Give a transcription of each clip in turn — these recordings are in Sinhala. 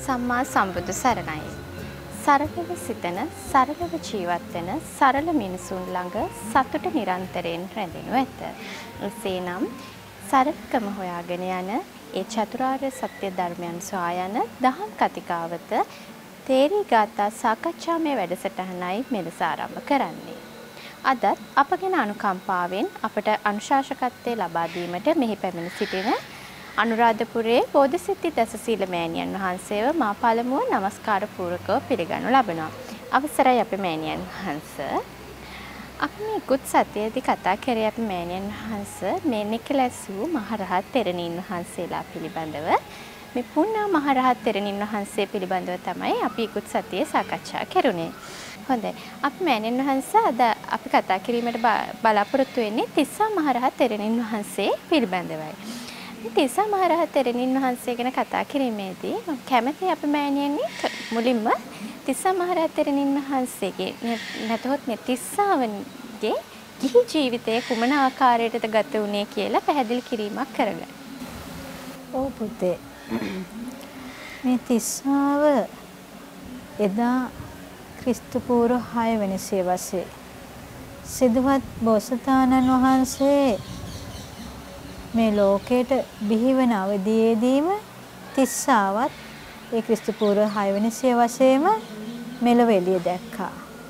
සම්මා සම්බුදු සරණයි. සරලව සිතන, සරලව ජීවත් වෙන, සරල මිනිසුන් ළඟ සතුට නිරන්තරයෙන් රැඳෙනු ඇත. එසේනම් සරලකම හොයාගෙන යන ඒ චතුරාර්ය සත්‍ය ධර්මයන් සොයා යන දහම් කතිකාවත තේරී ගාථා සාකච්ඡාමය වැඩසටහනයි මෙලෙස ආරම්භ කරන්නේ. අද අපගෙන අනුකම්පාවෙන් අපට අනුශාසකත්වයේ ලබා දීමට මෙහි පැමිණ සිටින අනුරාධපුරයේ බෝධිසිද්ධි දසසීල මෑණියන් වහන්සේව මා පළමුව নমස්කාර පූර්වකව පිළිගනු ලබනවා. අවසරයි අපේ මෑණියන් වහන්සේ. අපි මේ ඉක්ුත් සතියේදී කතා කරේ අපේ මෑණියන් වහන්සේ මේ නිකලසු මහරහත් තෙරණින් වහන්සේලා පිළිබඳව. මේ පුණ්‍ය මහරහත් තෙරණින් වහන්සේ පිළිබඳව තමයි අපි ඉක්ුත් සතියේ සාකච්ඡා කරුණේ. හොඳයි. අපි මෑණියන් වහන්සේ අද අපි කතා කිරීමට බලාපොරොත්තු වෙන්නේ තිස්සා මහරහත් තෙරණින් වහන්සේ පිළිබඳවයි. තිස්සා මහරහත් තෙරණින් වහන්සේ ගැන කතා කිරීමේදී මම කැමති අපේ මෑණියන්නි මුලින්ම තිස්සා මහරහත් තෙරණින් වහන්සේගේ නැතහොත් මේ තිස්සාවන්ගේ ගිහි ජීවිතය කුමන ආකාරයකටද ගත වුනේ කියලා පැහැදිලි කිරීමක් කරගන්න. ඔව් පුතේ. මේ තිස්සාව එදා ක්‍රිස්තු පූර්ව 6 වෙනි සියවසේ සිද්ධාර්ථ බෝසතාණන් වහන්සේ මේ ලෝකයට බිහිවන අවදීයේදීම තිස්සාවත් ඒ ක්‍රිස්තු පූර්ව 6 වෙනි සියවසේම මෙලොව එළිය දැක්කා.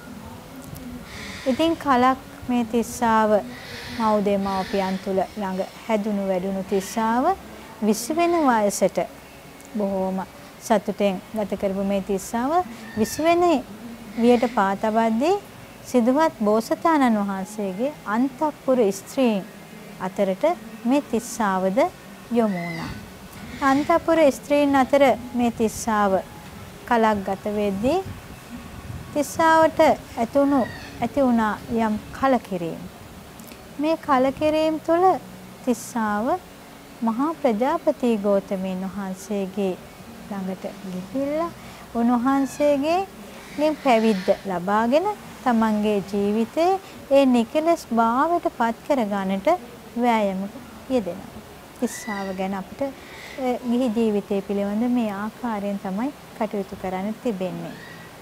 ඉතින් කලක් මේ තිස්සාව මව්දෙමව්පියන් තුල ළඟ හැදුණු වැඩුණු තිස්සාව 20 වෙනි වයසට බොහෝම සතුටෙන් ගත කරපු මේ තිස්සාව 20 වෙනි වියට පාතබද්දී සිද්ධාර්ථ බෝසතාණන් වහන්සේගේ අන්තපුර ස්ත්‍රීන් අතරට මේ තිස්සාවද යොමු වුණා. අන්තපුර ස්ත්‍රීන් අතර මේ තිස්සාව කලක් ගත වෙද්දී තිස්සාවට ඇති වුණා යම් කලකිරීම. මේ කලකිරීම තුළ තිස්සාව මහා ප්‍රජාපති ගෞතමයන් වහන්සේගේ ළඟට ගිහිල්ලා උන්වහන්සේගේ පැවිද්ද ලබාගෙන තමන්ගේ ජීවිතේ ඒ නිකලස් භාවයට පත් කර ගන්නට වෑයමක යෙදෙනවා. තිස්සාව ගැන අපිට ගිහි ජීවිතය පිළිබඳ මේ ආකාරයෙන් තමයි කටයුතු කරන්න තිබෙන්නේ.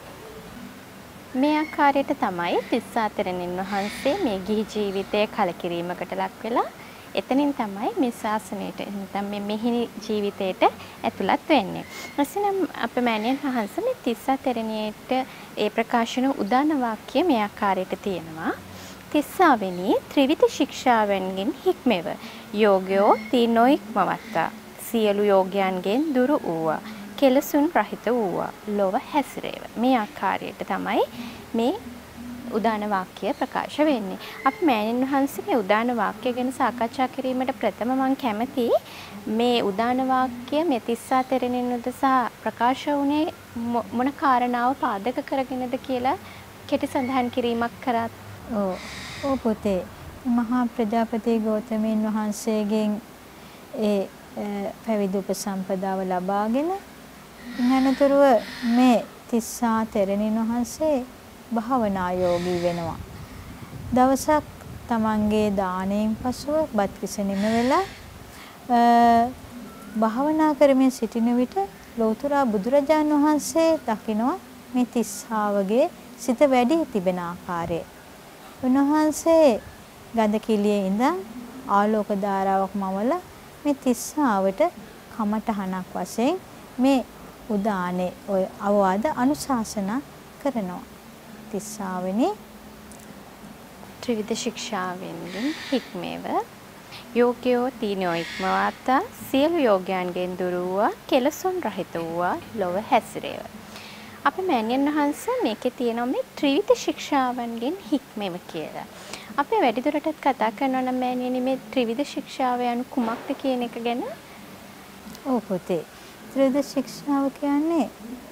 මේ ආකාරයට තමයි තිස්සා තෙරණින් වහන්සේ මේ ගිහි ජීවිතයේ කලකිරීමකට ලක් වෙලා එතනින් තමයි මේ ශාසනයට නැත්නම් මේ මෙහි ජීවිතයට ඇතුළත් වෙන්නේ. එසේනම් අපේ මෑණියන් වහන්සේ මේ තිස්සා තෙරණියට ඒ ප්‍රකාශන උදාන වාක්‍ය මේ ආකාරයට තියෙනවා. තිස්සාවෙනි ත්‍රිවිධ ශික්ෂාවෙන්ගෙන් හික්මෙව යෝගයෝ තීනොයික්මවත්තා සියලු යෝගයන්ගෙන් දුරු වූවා කෙලසුන් රහිත වූවා ලොව හැසිරේව. මේ ආකාරයට තමයි මේ උදාන වාක්‍ය ප්‍රකාශ වෙන්නේ. අපි මෑණියන් වහන්සේ මේ උදාන වාක්‍ය ගැන සාකච්ඡා කිරීමට ප්‍රථම මම කැමති මේ උදාන වාක්‍ය මේ තිස්සා තෙරණින් උදෙසා ප්‍රකාශ වුණේ මොන කාරණාව පාදක කරගෙනද කියලා කෙටි සඳහන් කිරීමක් කරත්. ඔව් පුතේ. මහා ප්‍රජාපති ගෞතමයන් වහන්සේගෙන් ඒ පැවිදි උපසම්පදාව ලබාගෙන ඉහනතුරුව මේ තිස්සා තෙරණින් වහන්සේ භාවනා යෝගී වෙනවා. දවසක් තමන්ගේ දාණයෙන් පසුව බත් කිසෙනෙම වෙලා භාවනා කරමින් සිටින විට ලෝතර බුදුරජාණන් වහන්සේ දකිනවා මේ තිස්සාවගේ සිත වැඩි තිබෙන ආකාරය. උන්වහන්සේ ගඳ කිලියේ ඉඳන් ආලෝක ධාරාවක් මවලා මේ තිස්සාවට කමඨහනක් වශයෙන් මේ උදානේ ඔය අවවාද අනුශාසනා කරනවා. තිස්සාවෙනි ත්‍රිවිධ ශික්ෂාවෙන්ගෙන් හික්මෙව යෝගයෝ තීනෝ ඉක්මවත්තා සියලු යෝගයන්ගෙන් දුර වූවා කෙලසුන් රහිත වූවා ලොව හැසිරේව. අපේ මෑණියන් වහන්සේ මේකේ තියෙනවා මේ ත්‍රිවිධ ශික්ෂාවන්ගෙන් හික්මෙව කියලා. අපි වැඩිදුරටත් කතා කරනවා නම් මෑණියනි මේ ත්‍රිවිධ ශික්ෂාව යනු කුමක්ද කියන එක ගැන. ඔව් පුතේ. ත්‍රිවිධ ශික්ෂාව කියන්නේ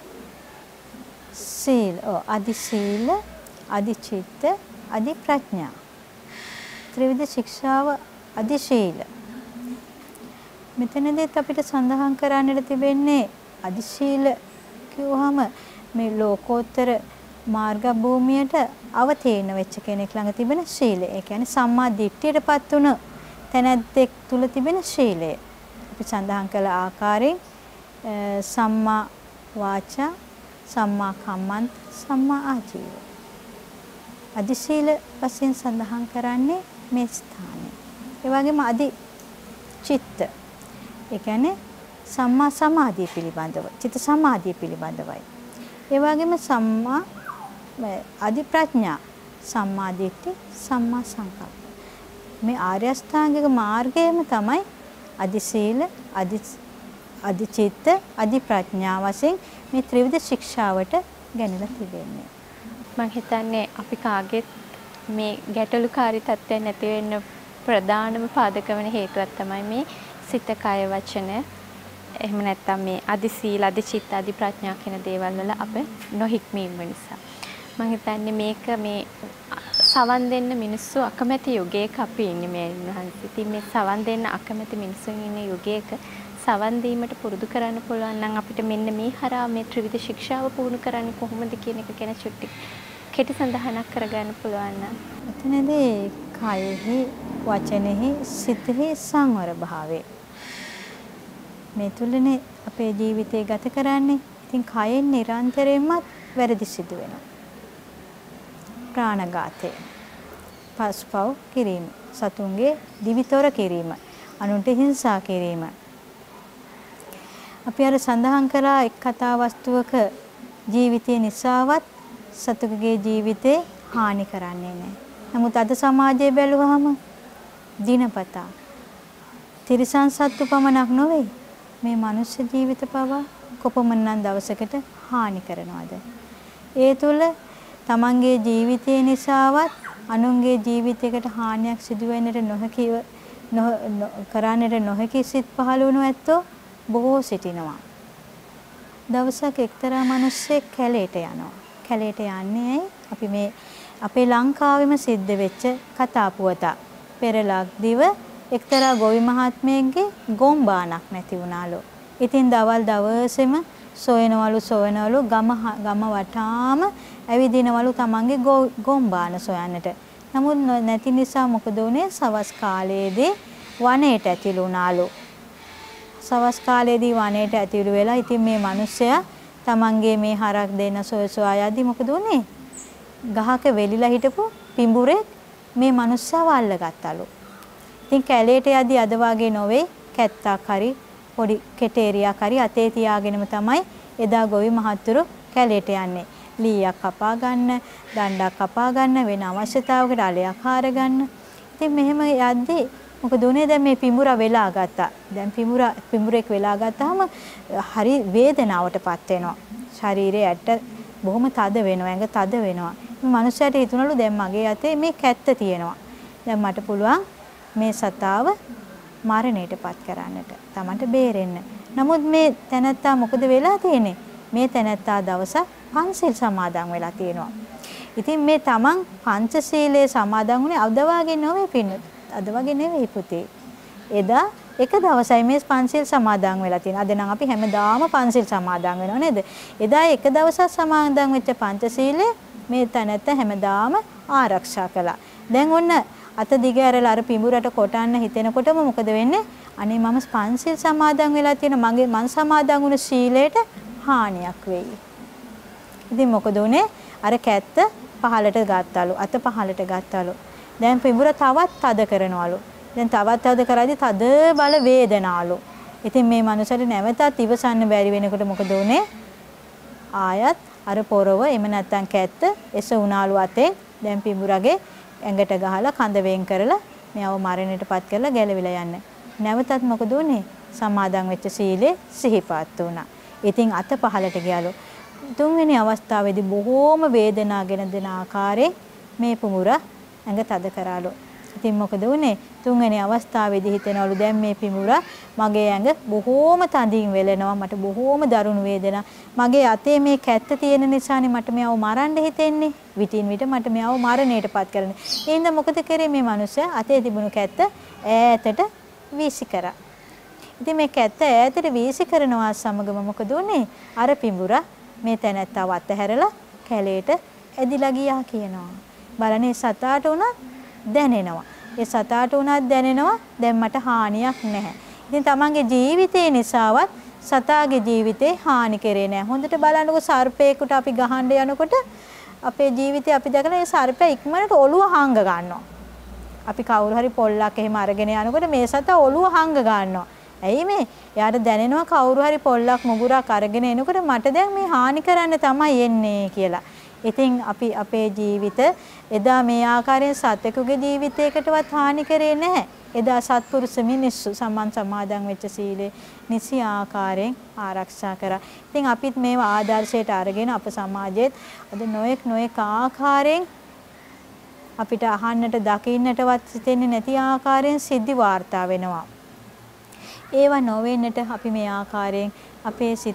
සීල, අදි සීල, අදි චිත්ත, අදි ප්‍රඥා. ත්‍රිවිධ ශික්ෂාව අදි සීල. මෙතනදීත් අපිට සඳහන් කරන්නට තිබෙන්නේ අදි සීල කිව්වහම මේ ලෝකෝත්තර මාර්ග භූමියට අවතීර්ණ වෙච්ච කෙනෙක් ළඟ තිබෙන ශීලය. ඒ කියන්නේ සම්මා දිට්ඨියටපත් වුණ තැනැත්තෙක් තුල තිබෙන ශීලය. අපි සඳහන් කළ ආකාරයෙන් සම්මා වාචා, සම්මා කම්මන්ත, සම්මා ආජීව. අදි සීල වශයෙන් සඳහන් කරන්නේ මේ ස්ථානය. ඒ වගේම අදි චිත්ත. ඒ කියන්නේ සම්මා සමාධිය පිළිබඳව, චිත්ත සමාධිය පිළිබඳවයි. ඒ වගේම සම්මා අදි ප්‍රඥා, සම්මා දිට්ඨි, සම්මා සංකප්ප. මේ ආර්ය අෂ්ටාංගික මාර්ගයම තමයි අදි සීල, අදි චිත්ත, අදි ප්‍රඥා වශයෙන් මේ ත්‍රිවිධ ශික්ෂාවට ගැනලා තිබෙන්නේ. මම හිතන්නේ අපි කාගෙත් මේ ගැටලුකාරී තත්ත්වයක් නැති වෙන්න ප්‍රධානම පාදක වෙන හේතුවක් තමයි මේ සිත, කය, වචන, එහෙම නැත්නම් මේ අදි සීල, අදි චිත්ත, අදි ප්‍රඥා කියන දේවල් වල අප නොහික්මීම නිසා. මම හිතන්නේ මේක මේ සවන් දෙන්න මිනිස්සු අකමැති යුගයක අපි ඉන්නේ මේ ඉන්නහන්සි. ඉතින් මේ සවන් දෙන්න අකමැති මිනිස්සුන් ඉන්න යුගයක සවන් දීමට පුරුදු කරන්න පුළුවන් නම් අපිට මෙන්න මේ හරහා මේ ත්‍රිවිධ ශික්ෂාව පුහුණු කරන්නේ කොහොමද කියන එක ගැන චුට්ටි කෙටි සඳහනක් කරගන්න පුළුවන් නම්. එතනදී කයෙහි, වචනෙහි, සිතෙහි සංවර භාවය. මේ තුලනේ අපේ ජීවිතය ගත කරන්නේ. ඉතින් කයෙන් නිරන්තරයෙන්ම වැරදි සිදු වෙනවා. ප්‍රාණඝාතය, පස්පව් කිරීම, සතුන්ගේ දිවිතොර කිරීම, අනුන්ට හිංසා කිරීම. අපි අර සඳහන් කරා එක් කතා වස්තුවක ජීවිතය නිසාවත් සතුකගේ ජීවිතේ හානි කරන්නේ නැහැ. නමුත් අද සමාජයේ බැලුවහම දිනපතා තිරිසන් සත්තු පමණක් නොවේ මේ මනුෂ්‍ය ජීවිත පවා කොපමණනම් දවසකට හානි කරනවද? ඒ තුල තමන්ගේ ජීවිතය නිසාවත් අනුන්ගේ ජීවිතයකට හානියක් සිදු වෙන්නට නොහැකිව කරන්නට නොහැකි සිත් පහළ වුණු ඇත්තෝ බොහෝ සිටිනවා. දවසක් එක්තරා මිනිස්සෙක් කැලේට යනවා. කැලේට යන්නේ අපි මේ අපේ ලංකාවෙම සිද්ධ වෙච්ච කතා පුවත. පෙරලක්දිව එක්තරා ගොවි මහත්මයෙක්ගේ ගොම්බානක් නැති වුණාලු. ඉතින් දවල් දවසේම සොයනවලු ගම වටාම ඇවිදිනවලු තමන්ගේ ගොම්බාන සොයන්නට. නමුත් නැති නිසා මොකද උනේ? සවස් කාලයේදී වනයේට ඇතිළු වුණාලු. සවස් කාලයේදී වනයේට ඇතිළු වෙලා ඉතින් මේ මිනිස්සයා තමන්ගේ මේ හරක් දෙන්න සොයසොයා යද්දි මොකද උනේ? ගහක වෙලිලා හිටපු පිඹුරෙක් මේ මිනිස්සාව අල්ලගත්තලු. ඉතින් කැලේට යද්දි අද වාගේ නොවේ කැත්තක් හරි පොඩි කෙටේරියක් හරි අතේ තියාගෙනම තමයි එදා ගොවි මහත්තුරු කැලේට යන්නේ. ලීයක් කපා ගන්න, දණ්ඩක් කපා ගන්න, වෙන අවශ්‍යතාවකට අලයක් හාර ගන්න. ඉතින් මෙහෙම යද්දි මොකද උනේ? දැන් මේ පිඹුරා වෙලා ගත්තා. දැන් පිඹුරෙක් වෙලා ගත්තාම හරි වේදනාවටපත් වෙනවා. ශරීරයේ ඇට බොහොම තද වෙනවා, ඇඟ තද වෙනවා. මේ මනුස්සයාට හිතුණලු දැන් මගේ අතේ මේ කැත්ත තියෙනවා. දැන් මට පුළුවන් මේ සතාව මරණයටපත් කරන්නට, Tamanට බේරෙන්න. නමුත් මේ තැනැත්තා මොකද වෙලා තියෙන්නේ? මේ තැනැත්තා දවසක් පන්සිල් සමාදන් වෙලා තියෙනවා. ඉතින් මේ Taman පංචශීලයේ සමාදන් වුණේ අද වගේ නෙවෙයි පින්නත්. අද වගේ නෙවෙයි පුතේ. එදා එක දවසයි මේ පන්සිල් සමාදන් වෙලා තියෙනවා. අද නම් අපි හැමදාම පන්සිල් සමාදන් වෙනව නේද? එදා එක දවසක් සමාදන් වෙච්ච පංචශීලය මේ තැනැත්තා හැමදාම ආරක්ෂා කළා. දැන් ඔන්න අත දිග ඇරලා අර පිඹුරට කොටන්න හිතෙනකොටම මොකද වෙන්නේ? අනේ මම පන්සිල් සමාදන් වෙලා තියෙන මං සමාදන් වුණ සීලයට හානියක් වෙයි. ඉතින් මොකද උනේ? අර කැත්ත පහලට ගත්තලු. අත පහලට ගත්තලු. දැන් පිඹුර තවත් තද කරනවලු. දැන් තවත් තද කරද්දි තද බල වේදනාවලු. ඉතින් මේ මනුස්සයාට නැවතත් ඉවසන්න බැරි වෙනකොට මොකද උනේ? ආයත් අර පොරව එම නැත්තම් කැත්ත එස උනාලු අතේ. දැන් පිඹුරගේ ඇඟට ගහලා කඳ වෙන් කරලා මෙයව මරණයටපත් කරලා ගැලවිලා යන්න. නැවතත් මොකද උනේ? සමාදන් වෙච්ච සීලේ සිහිපත් වුණා. ඉතින් අත පහලට ගියලු. තුන්වෙනි අවස්ථාවේදී බොහෝම වේදනාගෙන දෙන ආකාරයෙන් මේ පිඹුරා ඇඟ තද කරාලු. ඉතින් මොකද උනේ? තුන්වෙනි අවස්ථාවේදී හිතනවලු දැන් මේ පිඹුරා මගේ ඇඟ බොහෝම තදින් වෙලෙනවා. මට බොහෝම දරුණු වේදනා. මගේ අතේ මේ කැත්ත තියෙන නිසානේ මට මෙයව මරන්න හිතෙන්නේ. විටින් විට මට මෙයව මරණයටපත් කරන්න. ඒ හින්දා මොකද කරේ මේ මිනිස්සයා? අතේ තිබුණු කැත්ත ඈතට වීසි කරා. ඉතින් මේ කැත්ත ඈතට වීසි කරනවා සමගම මොකද උනේ? අර පිඹුරා මේ තැනැත්තව අතහැරලා කැලේට ඇදිලා ගියා කියනවා. බලන්නේ සතාට උනත් දැනෙනවා. ඒ සතාට උනත් දැනෙනවා දැන් මට හානියක් නැහැ. ඉතින් තමන්ගේ ජීවිතේ නිසාවත් සතාගේ ජීවිතේ හානි කරේ නැහැ. හොඳට බලන්නකො සර්පේකට අපි ගහන්න යනකොට අපේ ජීවිතේ අපි දැකලා ඒ සර්පයා ඉක්මනට ඔළුව හංග ගන්නවා. අපි කවුරු හරි පොල්ලක් එහෙම අරගෙන යනකොට මේ සතා ඔළුව හංග ගන්නවා. ඇයි මේ? එයාට දැනෙනවා කවුරු හරි පොල්ලක් මුගුරක් අරගෙන එනකොට මට දැන් මේ හානි කරන්න තමයි එන්නේ කියලා. ඉතින් අපි අපේ ජීවිත එදා මේ ආකාරයෙන් සත්‍යකුගේ ජීවිතයකටවත් හානි කරේ නැහැ. එදා සත්පුරුෂ මිනිස්සු සම්මන් සමාදන් වෙච්ච සීලේ නිසි ආකාරයෙන් ආරක්ෂා කරා. ඉතින් අපිත් මේවා ආදර්ශයට අරගෙන අප සමාජයේත් අද නොඑක් ආකාරයෙන් අපිට අහන්නට දකින්නටවත් සිතෙන්නේ නැති ආකාරයෙන් සිද්ධි වාර්තා වෙනවා. ඒවා නොවෙන්නට අපි මේ ආකාරයෙන් අපේ සිත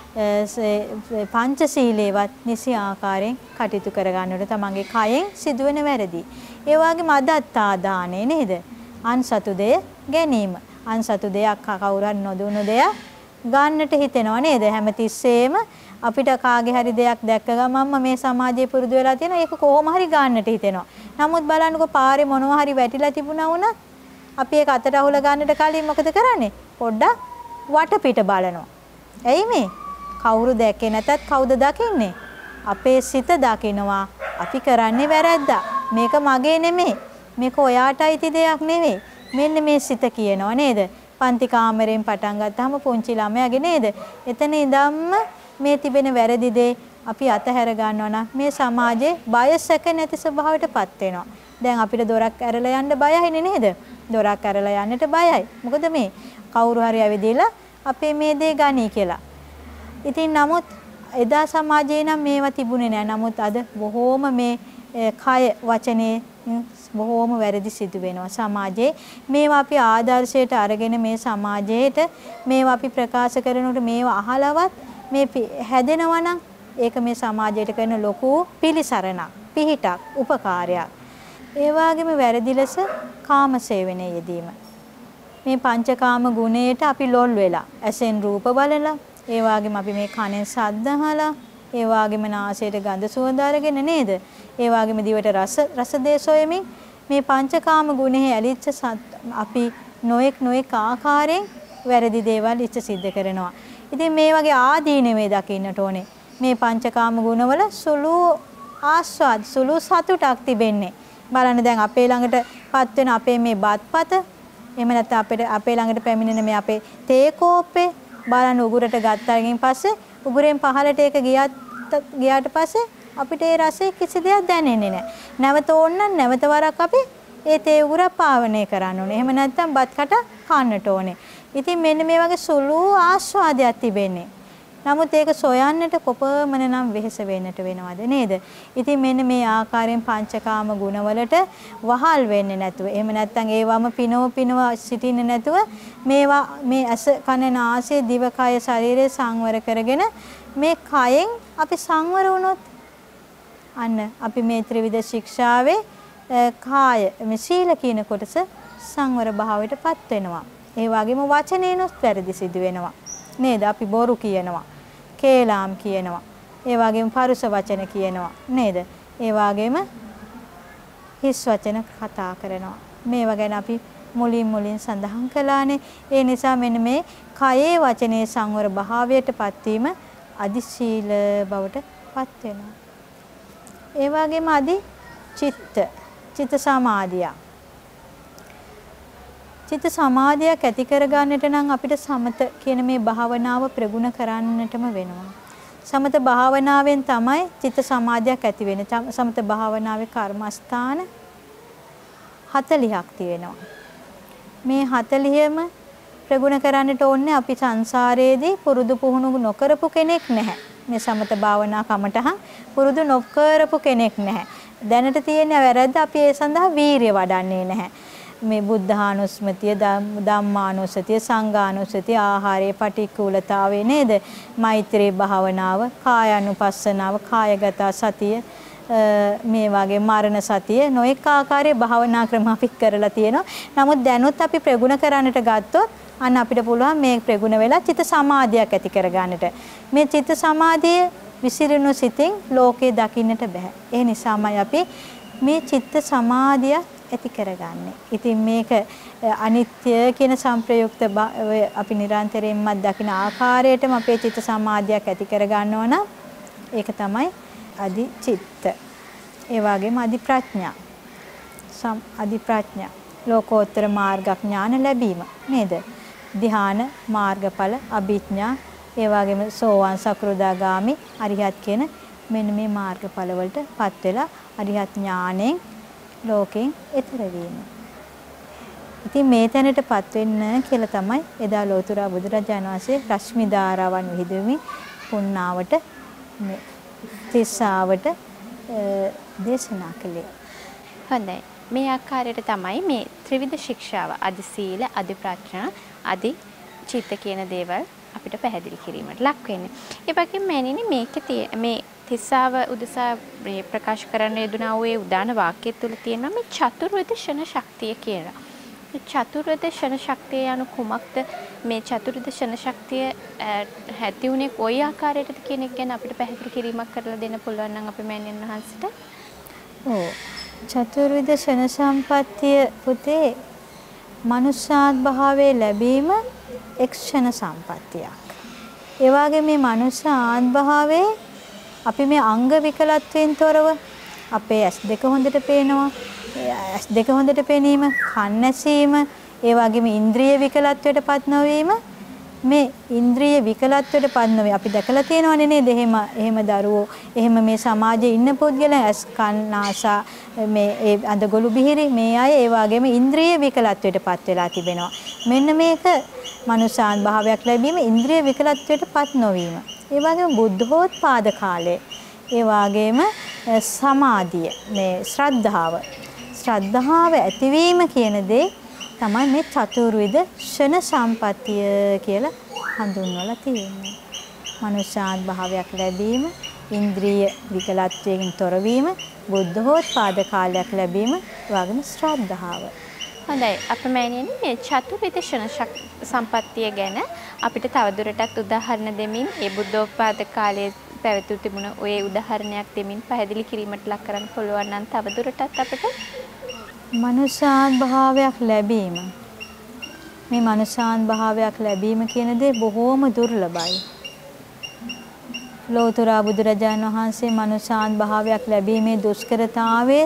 පංචශීලේවත් නිසි ආකාරයෙන් කටයුතු කරගන්නට තමන්ගේ කයෙන් සිදුවෙන වැරදි. ඒ වගේම අදත්තා දානේ නේද? අන්සතු දෙය ගැනීම. අන්සතු දෙයක් කවුරු හරි නොදුන්නු දෙයක් ගන්නට හිතෙනවා නේද? හැමතිස්සෙම අපිට කාගේ හරි දෙයක් දැක්ක ගමන්ම මේ සමාජයේ පුරුදු වෙලා තියෙනවා ඒක කොහොම හරි ගන්නට හිතෙනවා. නමුත් බලන්නකො පාරේ මොනවා හරි වැටිලා තිබුණා වුණත් අපි ඒක අතට අහුලා ගන්නට කලින් මොකද කරන්නේ? පොඩ්ඩක් වටපිට බලනවා. ඇයි මේ? කවුරු දැක්කේ නැතත් කවුද දකින්නේ? අපේ සිත දකිනවා. අපි කරන්නේ වැරද්දා. මේක මගේ නෙමෙයි. මේක ඔයාට අයිති දෙයක් නෙවෙයි. මෙන්න මේ සිත කියනවා නේද? පන්ති කාමරයෙන් පටන් ගත්තාම පුංචි ළමයාගේ නේද? එතන ඉඳන්ම මේ තිබෙන වැරදි දේ අපි අතහැර ගන්නවා නම් මේ සමාජයේ බයසක නැති ස්වභාවයටපත් වෙනවා. දැන් අපිට දොරක් ඇරලා යන්න බයයිනේ නේද? දොරක් ඇරලා යන්නට බයයි. මොකද මේ කවුරු හරි ඇවිදලා අපේ මේ දේ ගනී කියලා. ඉතින් නමුත් එදා සමාජයේ නම් මේවා තිබුණේ නැහැ. නමුත් අද බොහෝම මේ කය වචනේ බොහෝම වැරදි සිදු වෙනවා සමාජයේ. මේවා අපි ආදර්ශයට අරගෙන මේ සමාජයේට මේවා අපි ප්‍රකාශ කරනකොට මේවා අහලවත් මේ හැදෙනවා නම් ඒක මේ සමාජයට කරන ලොකු පිළිසරණක්, පිහිටක්, උපකාරයක්. ඒ වගේම වැරදි ලෙස කාම සේවනයේ යෙදීම. මේ පංචකාම ගුණයට අපි ලොල් වෙලා, ඇසෙන් රූප බලලා, ඒ වගේම අපි මේ කනෙන් ශබ්ද අහලා, ඒ වගේම නාසයට ගඳ සුවඳ අරගෙන නේද? ඒ වගේම දිවට රස දේශෝයමින් මේ පංචකාම ගුණෙහි ඇලිච්ච අපි නොඑක් ආකාරයෙන් වැරදි දේවල් ඉච්ඡ සිද්ධ කරනවා. ඉතින් මේ වගේ ආදීනවේ දකින්නට ඕනේ. මේ පංචකාම ගුණවල සුළු ආස්වාද, සුළු සතුටක් තිබෙන්නේ. බලන්න දැන් අපේ ළඟටපත් වෙන අපේ මේ බත්පත, එහෙම නැත්නම් අපේ ළඟට පැමිණෙන මේ අපේ තේ කෝප්පේ බලන්න උගුරට ගත්තාගෙන් පස්සේ උගුරෙන් පහළට ඒක ගියාට පස්සේ අපිට ඒ රසයේ කිසි දෙයක් දැනෙන්නේ නැහැ. නැවත ඕනනම් නැවත වරක් අපි ඒ තේ උගුර පාවනය කරන්න ඕනේ. එහෙම නැත්නම් බත් කට කන්නට ඕනේ. ඉතින් මෙන්න මේ වගේ සුළු ආස්වාදයක් තිබෙන්නේ. නමුත් ඒක සොයන්නට කොපමණ නම් වෙහෙස වෙන්නට වෙනවද නේද? ඉතින් මෙන්න මේ ආකාරයෙන් පංචකාම ගුණවලට වහල් වෙන්නේ නැතුව, එහෙම නැත්නම් ඒවම පිනව සිටින්නේ නැතුව මේවා මේ ඇස කන නාසය දිවකය ශරීරය සංවර කරගෙන මේ කයෙන් අපි සංවර වුණොත් අන්න අපි මේ ත්‍රිවිධ ශික්ෂාවේ කාය මේ සීල කියන කොටස සංවර භාවයටපත් වෙනවා. ඒ වගේම වචනේනොත් වැරදි සිදු වෙනවා. නේද? අපි බොරු කියනවා, කේලාම් කියනවා, ඒ වගේම පරුෂ වචන කියනවා නේද? ඒ වගේම හිස් වචන කතා කරනවා. මේවා ගැන අපි මුලින් සඳහන් කළානේ. ඒ නිසා මෙන්න මේ කයේ වචනේ සංවර භාවයටපත් වීම අදිශීල බවට පත් වෙනවා. ඒ වගේම අදි චිත්ත සමාධිය. චිත්ත සමාධියක් ඇති කරගන්නට නම් අපිට සමත කියන මේ භාවනාව ප්‍රගුණ කරන්නටම වෙනවා. සමත භාවනාවෙන් තමයි චිත්ත සමාධියක් ඇති වෙන්නේ. සමත භාවනාවේ කර්මස්ථාන 40ක් තියෙනවා. මේ 40ම ප්‍රගුණ කරන්නට ඕනේ අපි සංසාරයේදී පුරුදු පුහුණු නොකරපු කෙනෙක් නැහැ. මේ සමත භාවනා කමටහන් පුරුදු නොකරපු කෙනෙක් නැහැ. දැනට තියෙන වැරද්ද අපි ඒ සඳහා වීරිය වඩන්නේ නැහැ. මේ බුද්ධානුස්මතිය, ධම්මානුස්සතිය, සංඝානුස්සතිය, ආහාරයේ පටික්කුලතාවේ නේද? මෛත්‍රී භාවනාව, කායානුපස්සනාව, කායගත සතිය, මේ වගේ මරණ සතිය නොඑක ආකාරයේ භාවනා ක්‍රම අපි කරලා තියෙනවා. නමුත් දැනුත් අපි ප්‍රගුණ කරන්නට ගත්තොත් අන්න අපිට පුළුවන් මේ ප්‍රගුණ වෙලා චිත්ත සමාධියක් ඇති කරගන්නට. මේ චිත්ත සමාධිය විසිරුණු සිතින් ලෝකේ දකින්නට බෑ. ඒ නිසාමයි අපි මේ චිත්ත සමාධිය ඇති කරගන්නේ. ඉතින් මේක අනිත්‍ය කියන සංප්‍රයුක්ත අපි නිරන්තරයෙන්ම දකින ආකාරයටම අපේ චිත්ත සමාධියක් ඇති කරගන්නවා නම් ඒක තමයි අදි චිත්ත. ඒ වගේම අදි ප්‍රඥා. අදි ප්‍රඥා ලෝකෝත්තර මාර්ග ඥාන ලැබීම නේද? ධ්‍යාන මාර්ගඵල අභිඥා ඒ වගේම සෝවාන් සකෘදාගාමි අරිහත් කියන මෙන්න මේ මාර්ගඵල වලටපත් වෙලා අරිහත් ඥාණයෙන් ලෝකෙන් එතර වීම. ඉතින් මේ තැනටපත් වෙන්න කියලා තමයි එදා ලෝතර බුදුරජාණන් වහන්සේ රශ්මි ධාරාවන් විහිදුවමින් පුණ්ණාවට මේ තිස්සාවට දේශනා කළේ. හොඳයි. මේ ආකාරයට තමයි මේ ත්‍රිවිධ ශික්ෂාව අදි සීල, අදි ප්‍රඥා, අදි චිත්ත කියන දේවල් අපිට පැහැදිලි කිරීමට ලක් වෙන්නේ. ඒ වගේම මෑණියනි මේකේ මේ තිස්සාව උදෙසා ප්‍රකාශ කරන්න යෙදුනා වූ උදාන වාක්‍යය තුළ තියෙනවා මේ චතුර්විධ ෂණ ශක්තිය කියලා. මේ චතුර්විධ ෂණ ශක්තිය යනු කුමක්ද? මේ චතුර්විධ ෂණ ශක්තිය ඇති උනේ කොයි ආකාරයටද කියන එක ගැන අපිට පැහැදිලි කිරීමක් කරලා දෙන්න පුළුවන් නම් අපේ මෑණියන් වහන්සේට. ඔව්. චතුර්විධ ෂණ සම්පත්තිය පුතේ මනුෂ්‍යාත් භාවයේ ලැබීම එක්ෂණ සම්පත්තියක්. ඒ වගේ මේ මනුෂ්‍ය ආත්භාවයේ අපි මේ අංග විකලත්වයෙන් තොරව අපේ ඇස් දෙක හොඳට පේනවා. ඇස් දෙක හොඳට පෙනීම, කන් ඇසීම, ඒ වගේම ඉන්ද්‍රිය විකලත්වයටපත් නොවීම මේ ඉන්ද්‍රිය විකලත්වයටපත් නොවේ. අපි දැකලා තියෙනවනේ නේද? එහෙම දරුවෝ, එහෙම මේ සමාජයේ ඉන්න පුද්ගලයන් ඇස් කන් නාසා මේ ඒ අඳගොළු බිහිරි මේ අය ඒ වගේම ඉන්ද්‍රිය විකලත්වයටපත් වෙලා තිබෙනවා. මෙන්න මේක මනුෂ්‍යාන් භාවයක් ලැබීම ඉන්ද්‍රිය විකලත්වයටපත් නොවීම. ඒ වගේම බුද්ධෝත්පාද කාලේ ඒ වගේම සමාධිය මේ ශ්‍රද්ධාව ඇතිවීම කියන දේ තමයි මේ චතුර්විධ ෂණ සම්පත්තිය කියලා හඳුන්වලා තියෙන්නේ. මනුෂ්‍යාත් භාවයක් ලැබීම, ඉන්ද්‍රිය විකලත්වයෙන් තොරවීම, බුද්ධෝත්පාද කාලයක් ලැබීම, වගේම ශ්‍රද්ධාව. හොඳයි. අපේ මෑණියනි මේ චතුර්විධ ෂණ සම්පත්තිය ගැන අපිට තවදුරටත් උදාහරණ දෙමින් ඒ බුද්ධෝත්පාද කාලයේ පැවතු තිබුණ ඔය උදාහරණයක් දෙමින් පැහැදිලි කිරීමට ලක් කරන්න පුළුවන් නම් තවදුරටත් අපිට මනුෂ්‍යාත් භාවයක් ලැබීම මේ මනුෂ්‍යාත් භාවයක් ලැබීම කියන දේ බොහෝම දුර්ලභයි. ලෝතර බුදුරජාණන් වහන්සේ මනුෂ්‍යාත් භාවයක් ලැබීමේ දුෂ්කරතාවයේ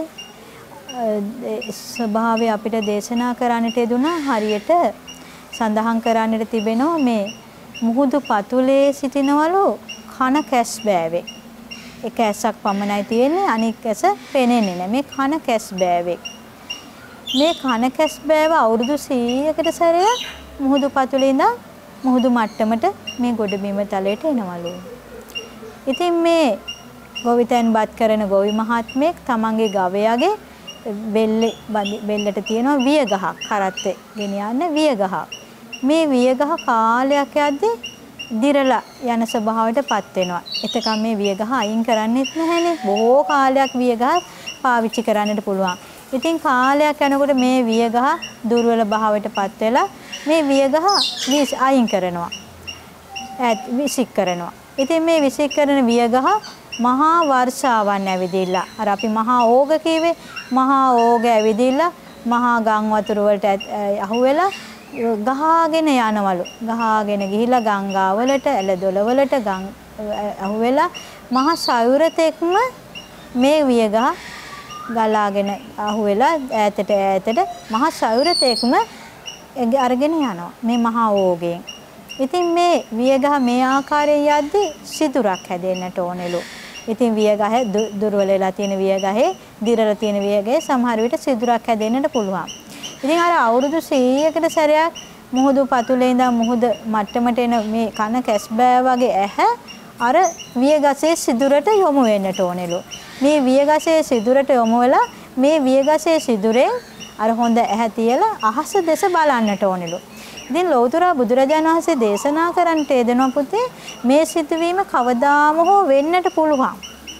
ස්වභාවය අපිට දේශනා කරන්නට යෙදුණා. හරියට සඳහන් කරන්නට තිබෙනවා මේ මුහුදු පතුලේ සිටිනවලු කන කැස් බෑවේ. එක ඇසක් පමණයි තියෙන්නේ, අනික් ඇස පෙනෙන්නේ නැහැ. මේ කන කැස් බෑවේ. මේ කන කැස් බෑව අවුරුදු 100කට සැරයක් මුහුදු පතුලේ ඉඳන් මුහුදු මට්ටමට මේ ගොඩබිම තලයට එනවලු. ඉතින් මේ ගොවිතැන්පත් කරන ගොවි මහත්මයෙක් තමන්ගේ ගවයාගේ බෙල්ලට තියෙනවා විය ගහක්, කරත්තේ ගෙනියන්න විය ගහක්. මේ විය ගහ කාලයක් යද්දී දිරලා යන ස්වභාවයටපත් වෙනවා. එතකම් මේ විය ගහ අයින් කරන්නෙත් නැහැනේ. බොහෝ කාලයක් විය ගහ පාවිච්චි කරන්නට පුළුවන්. ඉතින් කාලයක් යනකොට මේ විය ගහ දුර්වල භාවයටපත් වෙලා මේ විය ගහ අයින් කරනවා. විසික් කරනවා. ඉතින් මේ විසික් කරන විය ගහ මහා වර්ෂාවන් ඇවිදිලා අර අපි මහා ඕග කියවේ මහා ඕග ඇවිදිලා මහා ගම් වතුර වලට අහුවෙලා ගහගෙන යනවලු. ගහගෙන ගිහිලා ගංගාවලට ඇලදොල වලට අහුවෙලා මහා සයුරතෙක්ම මේ විය ගහ ගලාගෙන අහුවෙලා ඈතට මහා සයුරතෙක්ම අරගෙන යනවා මේ මහා ඕගෙන්. ඉතින් මේ වියගහ මේ ආකාරයෙන් යද්දී සිදුරක් හැදෙන්නට ඕනෙලු. ඉතින් වියගහ දුර්වල වෙලා තියෙන වියගහේ දිරලා තියෙන වියගහේ සමහර විට සිදුරක් හැදෙන්නට පුළුවන්. ඉතින් අර අවුරුදු 100කට සැරයක් මුහුදු පතුලේ ඉඳන් මුහුද මට්ටමට එන මේ කන කැස්බෑ වගේ ඇහැ අර වියගසේ සිදුරට යොමු වෙන්නට ඕනෙලු. මේ වියගසේ සිදුරට යොමු වෙලා මේ වියගසේ සිදුරෙන් අර හොඳ ඇහැ තියලා අහස දෙස බලන්නට ඕනෙලු. ඉතින් ලෞතර බුදුරජාණන් වහන්සේ දේශනා කරන්නට යෙදෙනවා පුතේ මේ සිදුවීම කවදාම හෝ වෙන්නට පුළුවන්.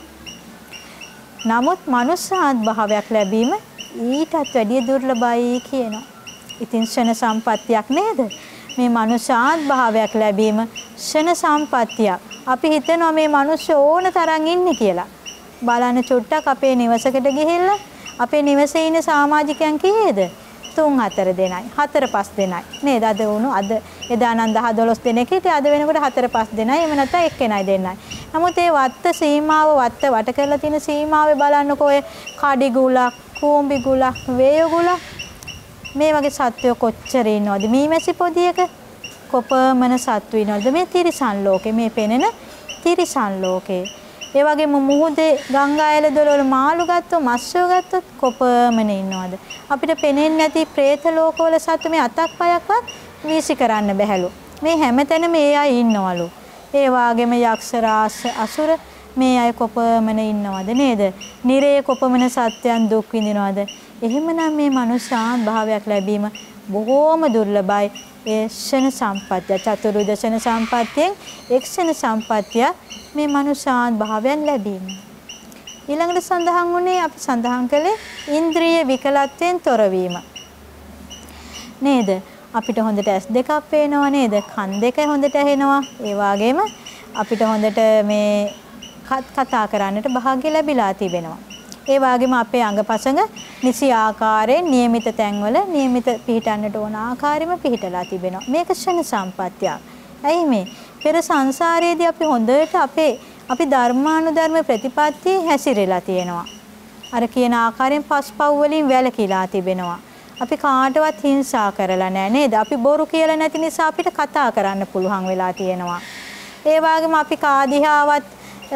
නමුත් මනුෂ්‍යාත් භාවයක් ලැබීම ඊටත් වැඩිය දුර්ලභයි කියනවා. ඉතින් ෂණ සම්පත්තියක් නේද? මේ මනුෂ්‍යාත් භාවයක් ලැබීම ෂණ සම්පත්තියක්. අපි හිතනවා මේ මිනිස්සු ඕන තරම් ඉන්නේ කියලා. බලන්න චුට්ටක් අපේ නිවසකට ගිහිල්ලා අපේ නිවසේ ඉන්න සමාජිකයන් කීයේද? 3-4 දෙනයි 4-5 දෙනයි නේද? අද වුණු අද එදා නම් 10-12 දෙනෙක් හිටියේ. අද වෙනකොට 4-5 දෙනයි. එහෙම නැත්නම් එක්කෙනයි දෙන්නයි. නමුත් ඒ වත්ත සීමාව වත්ත වට කරලා තියෙන සීමාවේ බලන්නකෝ ඔය කඩි ගුලක්, කූඹි ගුලක්, වේය ගුලක් මේ වගේ සත්වය කොච්චර ඉන්නවද? මීමැසි පොදියක කොපමණ සත්තු ඉන්නවද මේ තිරිසන් ලෝකේ, මේ පෙනෙන තිරිසන් ලෝකේ. ඒ වගේම මුහුදේ ගංගා ඇලදොල වල මාළු ගත්තොත්, මත්ස්‍යෝ ගත්තොත් කොපමණ ඉන්නවද? අපිට පෙනෙන්නේ නැති പ്രേත ලෝකවල සත්තු මේ අතක් පයක්වත් වීසි කරන්න බැහැලු. මේ හැමතැනම මේ අය ඉන්නවලු. ඒ වගේම යක්ෂ රාස අසුර මේ අය කොපමණ ඉන්නවද නේද? නිරේ කොපමණ සත්‍යයන් දුක් විඳිනවද? එහෙමනම් මේ මනුෂ්‍යාන් භාවයක් ලැබීම බොහෝම දුර්ලභයි. ඒ ක්ෂණ සම්පත්තිය චතුරුදශන සම්පත්තියෙන් එක්ෂණ සම්පත්තිය මේ මනුෂ්‍යාන් භාවයන් ලැබීම. ඊළඟට සඳහන් වුණේ අපි සඳහන් කළේ ඉන්ද්‍රිය විකලත්වයෙන් තොරවීම. නේද? අපිට හොඳට ඇස් දෙකක් පේනවා නේද? කන් දෙක හොඳට ඇහෙනවා. ඒ වගේම අපිට හොඳට මේ කතා කරන්නට භාග්‍ය ලැබිලා තිබෙනවා. ඒ වගේම අපේ අංගපසංග නිසි ආකාරයෙන් નિયમિત තැන්වල નિયમિત පිහිටන්නට ඕන ආකාරයෙන්ම පිහිටලා තිබෙනවා. මේක ක්ෂණ සම්පත්තියක්. ඇයි මේ? පෙර සංසාරයේදී අපි හොඳට අපි ධර්මානුධර්ම ප්‍රතිපත්තියේ හැසිරෙලා තියෙනවා. අර කියන ආකාරයෙන් පස්පව් වලින් වැළකීලා තිබෙනවා. අපි කාටවත් හිංසා කරලා නැහැ නේද? අපි බොරු කියලා නැති නිසා අපිට කතා කරන්න පුළුවන් වෙලා තියෙනවා. ඒ වගේම අපි කාදිහාවත්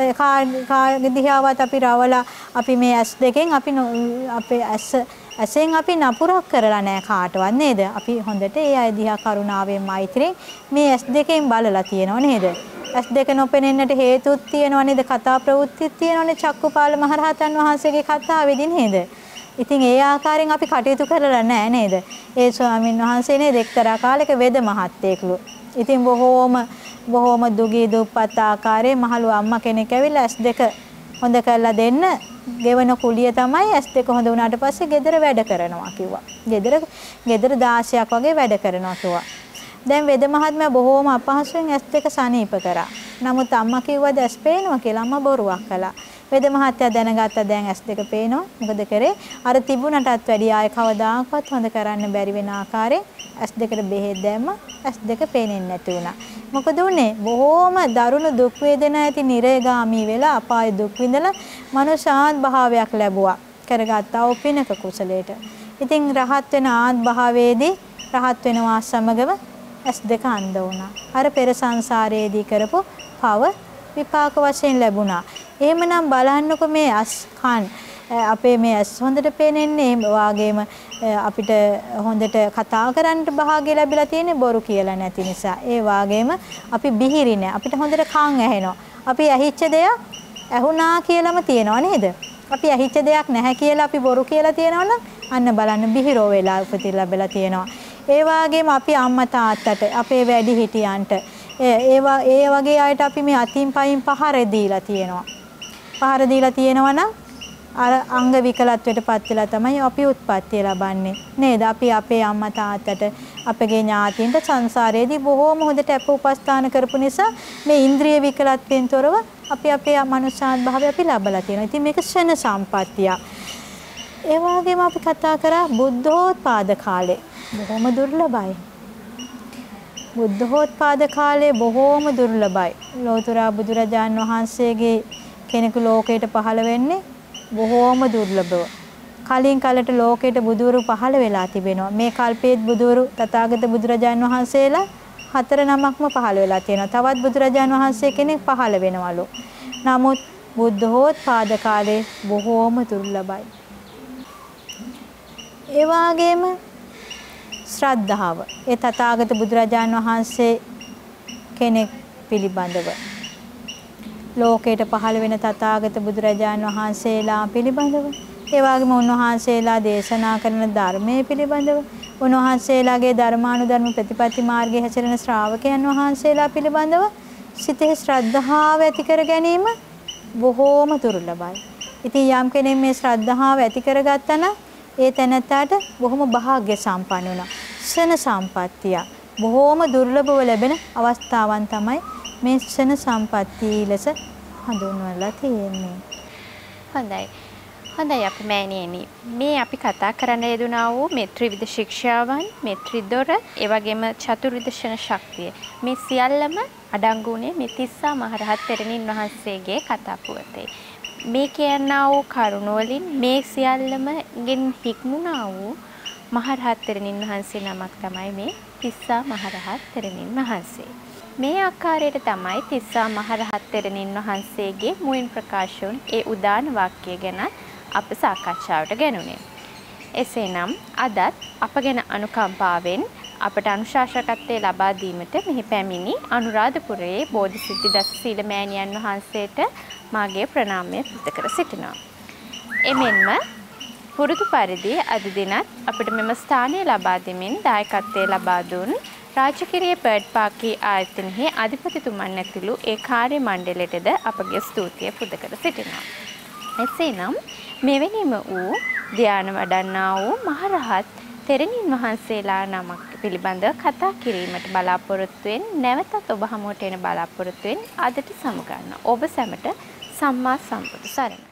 අපි රවලා අපි මේ ඇස් දෙකෙන් අපි අපේ ඇසෙන් අපි නපුරක් කරලා නැහැ කාටවත් නේද? අපි හොඳට ඒ අය දිහා කරුණාවෙන් මෛත්‍රියෙන් මේ ඇස් දෙකෙන් බලලා තියෙනව නේද? ඇස් දෙක නොපෙනෙන්නට හේතුත් තියෙනව නේද? කතා ප්‍රවෘත්තිත් තියෙනවනේ චක්කුපාල මහරහතන් වහන්සේගේ කතාවේදී නේද? ඉතින් ඒ ආකාරයෙන් අපි කටයුතු කරලා නැහැ නේද? ඒ ස්වාමීන් වහන්සේ නේද එක්තරා කාලයක වෙද මහත්තයෙක්ලු. ඉතින් බොහෝම දුගී දුප්පත් ආකාරයේ මහලු අම්මා කෙනෙක් ඇවිල්ලා ඇස් දෙක හොඳ කරලා දෙන්න ගෙවන කුලිය තමයි ඇස් දෙක හොඳ වුණාට පස්සේ ගෙදර වැඩ කරනවා කිව්වා. ගෙදර 16ක් වගේ වැඩ කරනවා කිව්වා. දැන් වෙද මහත්මයා බොහෝම අපහසුයෙන් ඇස් දෙක සනීප කරා. නමුත් අම්මා කිව්වා දැස් පේනවා කියලා. අම්මා බොරුවක් කළා. වෙද මහත්තයා දැනගත්තා දැන් ඇස් දෙක පේනවා. මොකද කරේ? අර තිබුණටත් වැඩිය ආය කවදාකවත් හොඳ කරන්න බැරි වෙන ආකාරයෙන් ඇස් දෙකට බෙහෙත් දැම්මා. ඇස් දෙක පේන්නේ නැති වුණා. මොකද උනේ? බොහෝම දරුණු දුක් වේදනා ඇති නිරේගාමී වෙලා අපාය දුක් විඳලා මනුෂ්‍යාත් භාවයක් ලැබුවා. කරගත්තා වූ පිනක කුසලයට. ඉතින් රහත් වෙන ආත් භාවයේදී රහත් වෙනවා සමගම ඇස් දෙක අන්ධ වුණා. අර පෙර සංසාරයේදී කරපු පව විපාක වශයෙන් ලැබුණා. එහෙමනම් බලන්නකො මේ අස් කන් අපේ මේ ඇස් හොඳට පේනෙන්නේ වාගේම අපිට හොඳට කතා කරන්නට භාග්‍ය ලැබිලා තියෙන්නේ බොරු කියලා නැති නිසා. ඒ වාගේම අපි බිහිරි නැහැ. අපිට හොඳට කන් ඇහෙනවා. අපි ඇහිච්ච දෙයක් ඇහුණා කියලාම තියනවා නේද? අපි ඇහිච්ච දෙයක් නැහැ කියලා අපි බොරු කියලා තියනවනම් අන්න බලන්න බිහිරෝ වෙලා උපතින් ලැබලා තියෙනවා. ඒ වාගේම අපි අම්මා තාත්තට අපේ වැඩි හිටියන්ට ඒ වගේ අයට අපි මේ අතින් පයින් පහර දීලා තියෙනවා. පහර දීලා තියෙනවා නම් අර අංග විකලත්වයටපත් වෙලා තමයි අපි උත්පත්ති ලබන්නේ නේද? අපි අපේ අම්මා තාත්තට අපගේ ඥාතීන්ට සංසාරයේදී බොහෝම හොඳට අප උපස්ථාන කරපු නිසා මේ ඉන්ද්‍රිය විකලත්වයෙන් තොරව අපි අපේ මනුෂ්‍යාත් භාවය අපි ලබලා තියෙනවා. ඉතින් මේක ක්ෂණ සම්පත්තිය. ඒ වගේම අපි කතා කරා බුද්ධෝත්පාද කාලේ බොහොම දුර්ලභයි. බුද්ධෝත්පාද කාලේ බොහෝම දුර්ලභයි. ලෝතර බුදුරජාන් වහන්සේගේ කෙනෙකු ලෝකයට පහළ වෙන්නේ බොහෝම දුර්ලභව. කලින් කාලට ලෝකයට බුදුරු පහළ වෙලා තිබෙනවා. මේ කල්පයේත් බුදුරු තථාගත බුදුරජාන් වහන්සේලා 4 නමක්ම පහළ වෙලා තියෙනවා. තවත් බුදුරජාන් වහන්සේ කෙනෙක් පහළ වෙනවලු. නමුත් බුද්ධෝත්පාද කාලේ බොහෝම දුර්ලභයි. ඒ වගේම ශ්‍රද්ධාව. ඒ තථාගත බුදුරජාන් වහන්සේ කෙනෙක් පිළිබඳව ලෝකයට පහළ වෙන තථාගත බුදුරජාන් වහන්සේලා පිළිබඳව ඒ වගේම උන්වහන්සේලා දේශනා කරන ධර්මයේ පිළිබඳව උන්වහන්සේලාගේ ධර්මානුධර්ම ප්‍රතිපත්ති මාර්ගයේ හැසිරෙන ශ්‍රාවකයන් වහන්සේලා පිළිබඳව සිතේ ශ්‍රද්ධාව ඇති කර ගැනීම බොහෝම දුර්ලභයි. ඉතින් යම් කෙනෙක් මේ ශ්‍රද්ධාව ඇති කරගත්තා නම් ඒ තැනැත්තාට බොහොම වාග්ය සම්පන්න වෙනවා. ක්ෂණ සම්පත්තිය බොහෝම දුර්ලභව ලැබෙන අවස්ථාවන් තමයි මේ ක්ෂණ සම්පත්තිය ලෙස හඳුන්වලා තියෙන්නේ. හොඳයි. හොඳයි අපි මෑණියනි මේ අපි කතා කරන්න යෙදුනා වූ මේ ත්‍රිවිධ ශික්ෂාවන් මේ ත්‍රිදොර ඒ වගේම චතුර්විදර්ශන ශක්තිය මේ සියල්ලම අඩංගු වුණේ මේ තිස්සා මහරහත් තෙරණින් වහන්සේගේ කතා පුවතේ. මේ කියනා වූ කරුණ වලින් මේ සියල්ලම ගෙන් හික්මුණා වූ මහරහත් තෙරණින් වහන්සේ නමක් තමයි මේ තිස්සා මහරහත් තෙරණින් වහන්සේ. මේ ආකාරයට තමයි තිස්සා මහරහත් තෙරණින් වහන්සේගේ මුවින් ප්‍රකාශ වුන් ඒ උදාන වාක්‍ය ගැන අප සාකච්ඡාවට ගැනුනේ. එසේනම් අදත් අප ගැන අනුකම්පාවෙන් අපට අනුශාසකත්වයේ ලබා දීමට මෙහි පැමිණි අනුරාධපුරයේ බෝධිසිද්ධි දසශීල මෑණියන් වහන්සේට මාගේ ප්‍රණාමය පුද කර සිටිනවා. එමෙන්ම පුරුදු පරිදි අද දිනත් අපිට මෙම ස්ථානය ලබා දෙමින් දායකත්වයේ ලබා දුන් රාජකිරිය බර්ඩ් පාර්කී ආයතනයේ අධිපතිතුමන් ඇතුළු ඒ කාර්ය මණ්ඩලයටද අපගේ ස්තුතිය පුද කර සිටිනවා. එසේනම් මෙවැනිම වූ ධ්‍යාන වඩන්නා වූ මහරහත් තෙරණින් වහන්සේලා නමක් පිළිබඳව කතා කිරීමට බලාපොරොත්තු වෙන නැවතත් ඔබ හමුවට එන බලාපොරොත්තු වෙන අදට සමුගන්න. ඔබ සැමට සම්මා සම්බුදු සරණයි.